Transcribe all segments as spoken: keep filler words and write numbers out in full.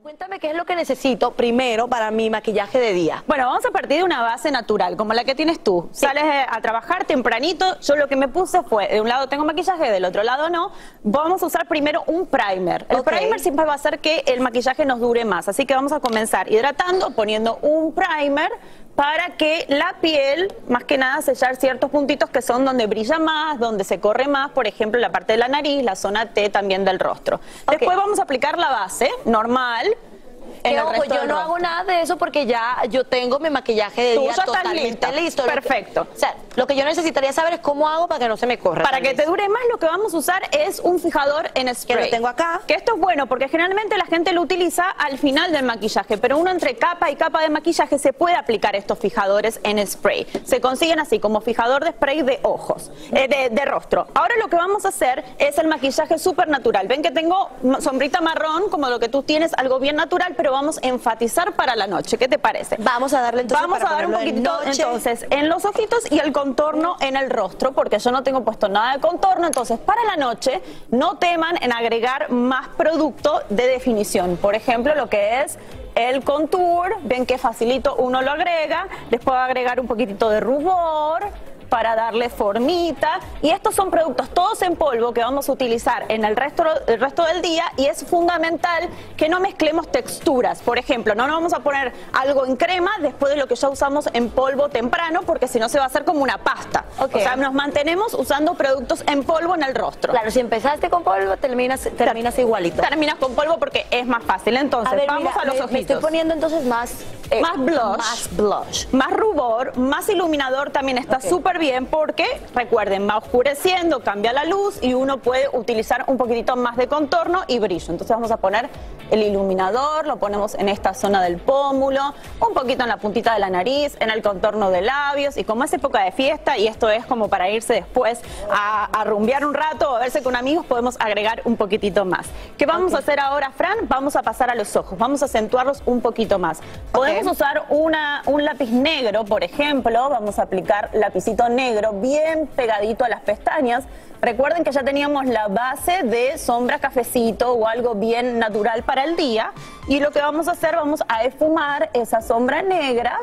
Cuéntame qué es lo que necesito primero para mi maquillaje de día. Bueno, vamos a partir de una base natural, como la que tienes tú. Sí. Sales a trabajar tempranito, yo lo que me puse fue, de un lado tengo maquillaje, del otro lado no. Vamos a usar primero un primer. El okay. primer siempre va a hacer que el maquillaje nos dure más, así que vamos a comenzar hidratando, poniendo un primer para que la piel, más que nada, sellar ciertos puntitos que son donde brilla más, donde se corre más, por ejemplo, la parte de la nariz, la zona T también del rostro. Okay. Después vamos a aplicar la base normal. Que ojo, yo no hago nada de eso porque ya yo tengo mi maquillaje de día totalmente listo. Perfecto. O sea, lo que yo necesitaría saber es cómo hago para que no se me corra. Para que te dure más, lo que vamos a usar es un fijador en spray. Que lo tengo acá. Que esto es bueno porque generalmente la gente lo utiliza al final del maquillaje, pero uno entre capa y capa de maquillaje se puede aplicar estos fijadores en spray. Se consiguen así como fijador de spray de ojos, eh, de, de rostro. Ahora lo que vamos a hacer es el maquillaje súper natural. Ven que tengo sombrita marrón, como lo que tú tienes, algo bien natural, pero vamos a enfatizar para la noche. ¿Qué te parece? Vamos a darle entonces Vamos para a dar un poquitito entonces en los ojitos y el contorno en el rostro, porque yo no tengo puesto nada de contorno. Entonces para la noche no teman en agregar más producto de definición. Por ejemplo, lo que es el contour, ven que facilito uno lo agrega, después va a agregar un poquitito de rubor para darle formita, y estos son productos todos en polvo que vamos a utilizar en el resto, el resto del día, y es fundamental que no mezclemos texturas. Por ejemplo, no nos vamos a poner algo en crema después de lo que ya usamos en polvo temprano, porque si no se va a hacer como una pasta. Okay. O sea, nos mantenemos usando productos en polvo en el rostro. Claro, si empezaste con polvo, terminas, terminas igualito. Terminas con polvo porque es más fácil. Entonces, a ver, vamos mira, a los me, ojitos. Me estoy poniendo entonces más... Eh, más blush. Más blush. Más rubor, más iluminador también está súper okay. bien, porque recuerden, va oscureciendo, cambia la luz y uno puede utilizar un poquitito más de contorno y brillo. Entonces vamos a poner el iluminador, lo ponemos en esta zona del pómulo, un poquito en la puntita de la nariz, en el contorno de labios, y como es época de fiesta y esto es como para irse después a, a rumbear un rato o a verse con amigos, podemos agregar un poquitito más. ¿Qué vamos okay. a hacer ahora, Fran? Vamos a pasar a los ojos, vamos a acentuarlos un poquito más. Podemos okay. usar una, un lápiz negro, por ejemplo, vamos a aplicar lapicito negro bien pegadito a las pestañas. Recuerden que ya teníamos la base de sombra cafecito o algo bien natural para el día, y lo que vamos a hacer, vamos a esfumar esa sombra negra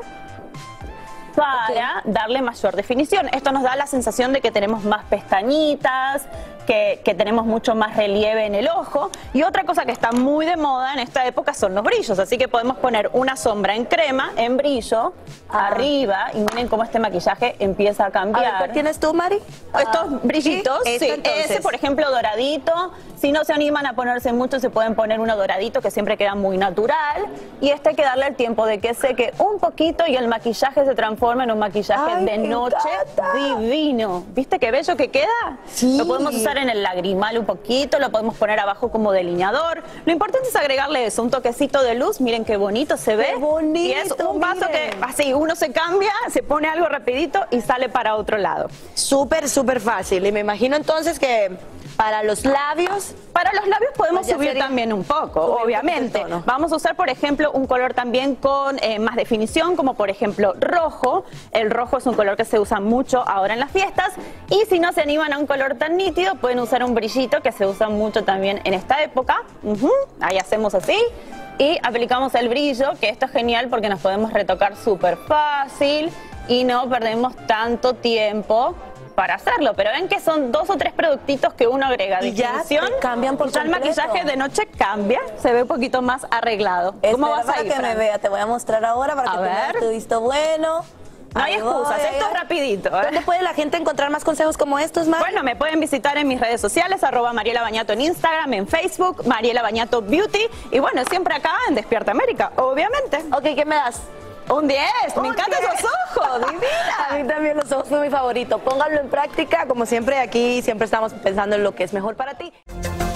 para okay. darle mayor definición. Esto nos da la sensación de que tenemos más pestañitas, que, que tenemos mucho más relieve en el ojo. Y otra cosa que está muy de moda en esta época son los brillos, así que podemos poner una sombra en crema, en brillo, ah. arriba, y miren cómo este maquillaje empieza a cambiar. A ver, ¿cuál tienes tú, Mari? Estos ah. brillitos, ¿Sí? sí, ese por ejemplo doradito. Si no se animan a ponerse mucho, se pueden poner uno doradito que siempre queda muy natural. Y este hay que darle el tiempo de que seque un poquito y el maquillaje se transforma en un maquillaje Ay, de noche encanta. divino. ¿Viste qué bello que queda? Sí. Lo podemos usar en el lagrimal un poquito, lo podemos poner abajo como delineador. Lo importante es agregarle eso, un toquecito de luz. Miren qué bonito se ve. Qué bonito, y es un paso miren. que así uno se cambia, se pone algo rapidito y sale para otro lado. Súper, súper fácil. Y me imagino entonces que para los labios... Para los labios podemos subir sería... también un poco, subir obviamente. Un Vamos a usar, por ejemplo, un color también con eh, más definición, como por ejemplo rojo. El rojo es un color que se usa mucho ahora en las fiestas. Y si no se animan a un color tan nítido, pueden usar un brillito que se usa mucho también en esta época. Uh-huh. Ahí hacemos así. Y aplicamos el brillo, que esto es genial porque nos podemos retocar súper fácil y no perdemos tanto tiempo para hacerlo, pero ven que son dos o tres productitos que uno agrega. Y ya cambian por ya el maquillaje de noche cambia, se ve un poquito más arreglado. ¿Cómo vas a ir, que Fran? me vea, te voy a mostrar ahora para a que ver. tu visto bueno. No hay excusas, voy, esto es rapidito. ¿eh? ¿Dónde puede la gente encontrar más consejos como estos, Mari? Bueno, me pueden visitar en mis redes sociales, arroba Mariela Bañato en Instagram, en Facebook, Mariela Bañato Beauty, y bueno, siempre acá en Despierta América, obviamente. Ok, ¿qué me das? Un diez, me ¿Un encantan diez? esos ojos, divina. A mí también los ojos son mi favorito. Pónganlo en práctica, como siempre aquí siempre estamos pensando en lo que es mejor para ti.